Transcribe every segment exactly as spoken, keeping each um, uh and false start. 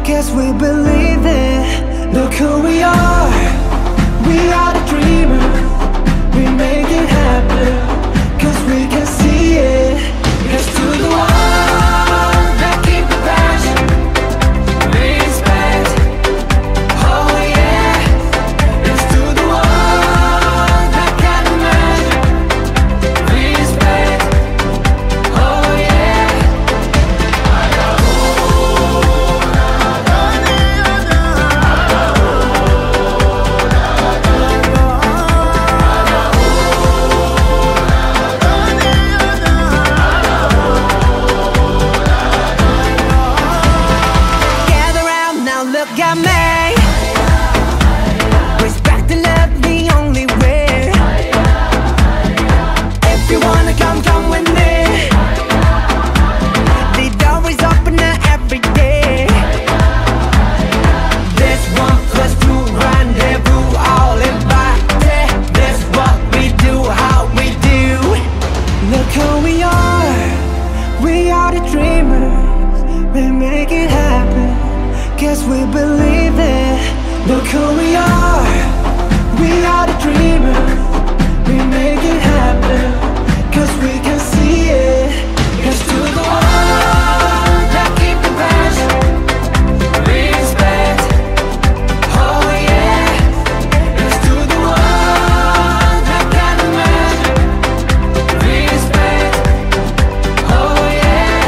guess we believe it. Look who we are, we are the dreamers. We make it happen, cause we can see it. Here's to the ones that keep the passion, respect, oh yeah. Here's to the ones that can imagine, respect, oh yeah. Gather round now, look at me. Respect and love the only way. If you wanna come, come with me. The door is open every day. This one plus two rendezvous, all invited. This what we do, how we do. Look who we are, we are the dreamers. We make it happen, guess we believe it. Look who we are, we are the dreamers. We make it happen, cause we can see it. Here's to the ones that keep the passion, respect, oh yeah. Here's to the ones that can imagine, respect, oh yeah.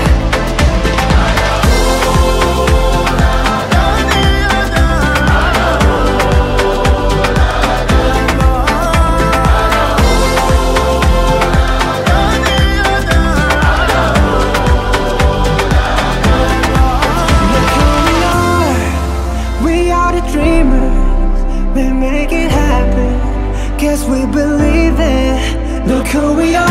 Look who we are, we are the dreamers. We make it happen, guess we believe it. Look who we are.